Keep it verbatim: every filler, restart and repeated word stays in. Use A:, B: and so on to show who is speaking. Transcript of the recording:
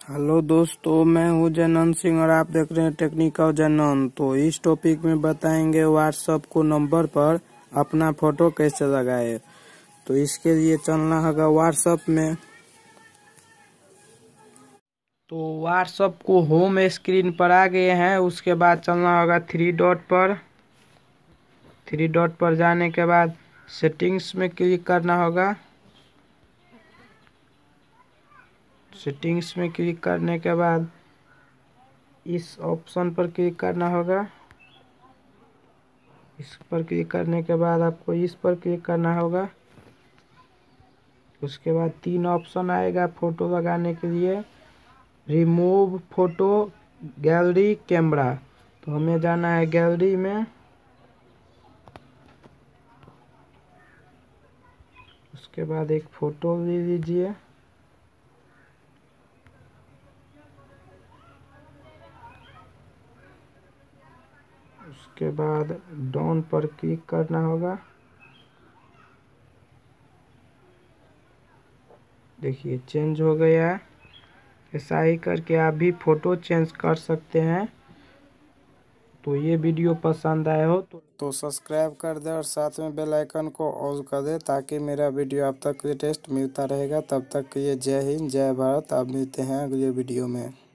A: Hello दोस्तों, मैं हूं जनन सिंह और आप देख रहे हैं टेक्निकल जनन। तो इस टॉपिक में बताएंगे व्हाट्सएप को नंबर पर अपना फोटो कैसे लगाए। तो इसके लिए चलना होगा व्हाट्सएप में। तो व्हाट्सएप को होम स्क्रीन पर आ गए हैं। उसके बाद चलना होगा थ्री डॉट पर। थ्री डॉट पर जाने के बाद सेटिंग्स में क्लिक करना होगा। सेटिंग्स में क्लिक करने के बाद इस ऑप्शन पर क्लिक करना होगा। इस पर क्लिक करने के बाद आपको इस पर क्लिक करना होगा। उसके बाद तीन ऑप्शन आएगा फोटो लगाने के लिए, रिमूव फोटो, गैलरी, कैमरा। तो हमें जाना है गैलरी में। उसके बाद एक फोटो ले लीजिए। उसके बाद डाउन पर क्लिक करना होगा। देखिए चेंज हो गया है। ऐसा ही करके आप भी फोटो चेंज कर सकते हैं। तो ये वीडियो पसंद आए हो तो तो सब्सक्राइब कर दे और साथ में बेल आइकन को ऑल कर दे, ताकि मेरा वीडियो आप तक लेटेस्ट मिलता रहेगा। तब तक के लिए जय हिंद, जय भारत। आप मिलते हैं अगले वीडियो में।